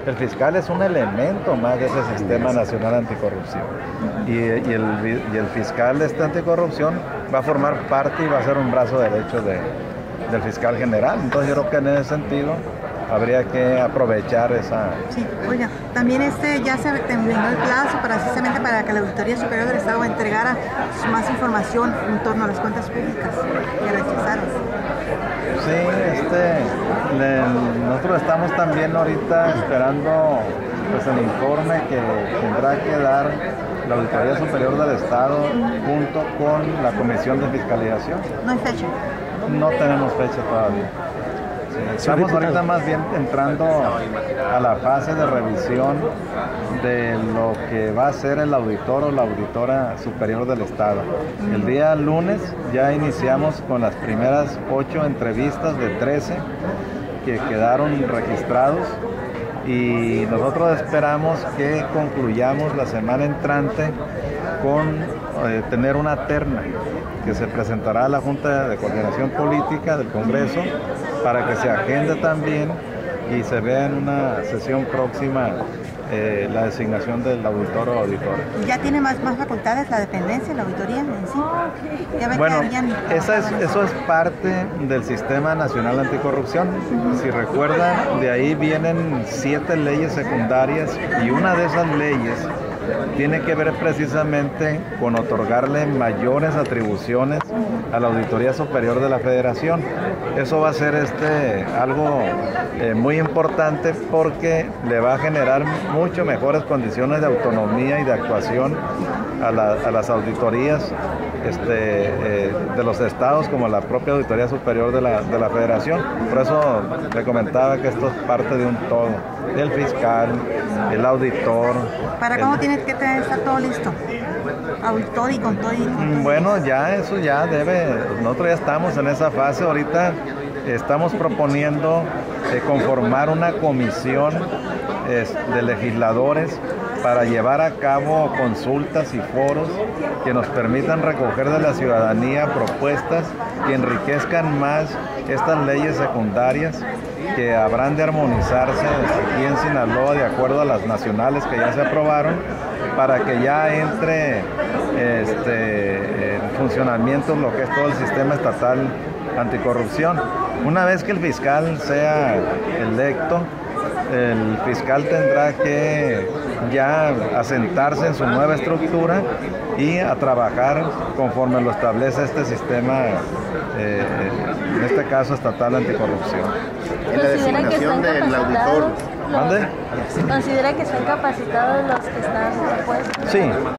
El fiscal es un elemento más de ese sistema nacional anticorrupción. Y el fiscal de esta anticorrupción va a formar parte y va a ser un brazo derecho del fiscal general. Entonces yo creo que en ese sentido habría que aprovechar esa... Sí, oiga, también ya se terminó el plazo precisamente para que la Auditoría Superior del Estado entregara más información en torno a las cuentas públicas que rechazaron. Sí, nosotros estamos también ahorita esperando pues, el informe que tendrá que dar la Auditoría Superior del Estado junto con la Comisión de Fiscalización. ¿No hay fecha? No tenemos fecha todavía. Estamos ahorita más bien entrando a la fase de revisión de lo que va a ser el auditor o la auditora superior del Estado. El día lunes ya iniciamos con las primeras 8 entrevistas de 13 que quedaron registrados y nosotros esperamos que concluyamos la semana entrante con tener una terna que se presentará a la Junta de Coordinación Política del Congreso para que se agende también y se vea en una sesión próxima la designación del auditor o auditora. ¿Ya tiene más facultades la dependencia, la auditoría en sí? Ya ven Bueno, que eso es parte del Sistema Nacional Anticorrupción. Si recuerdan, de ahí vienen 7 leyes secundarias y una de esas leyes tiene que ver precisamente con otorgarle mayores atribuciones a la Auditoría Superior de la Federación. Eso va a ser algo muy importante porque le va a generar mucho mejores condiciones de autonomía y de actuación a las auditorías de los estados como la propia Auditoría Superior de la Federación. Por eso le comentaba que esto es parte de un todo. El fiscal, el auditor. ¿Para cómo tiene que estar todo listo? Auditor y con todo y con... Bueno, eso ya nosotros ya estamos en esa fase. Ahorita estamos proponiendo conformar una comisión de legisladores para llevar a cabo consultas y foros que nos permitan recoger de la ciudadanía propuestas que enriquezcan más estas leyes secundarias que habrán de armonizarse aquí en Sinaloa de acuerdo a las nacionales que ya se aprobaron para que ya entre en funcionamiento lo que es todo el sistema estatal anticorrupción. Una vez que el fiscal sea electo, el fiscal tendrá que ya asentarse en su nueva estructura y a trabajar conforme lo establece este sistema, en este caso estatal anticorrupción. En la designación del auditor. ¿Mande? ¿Considera que están capacitados los que están propuestos? Sí.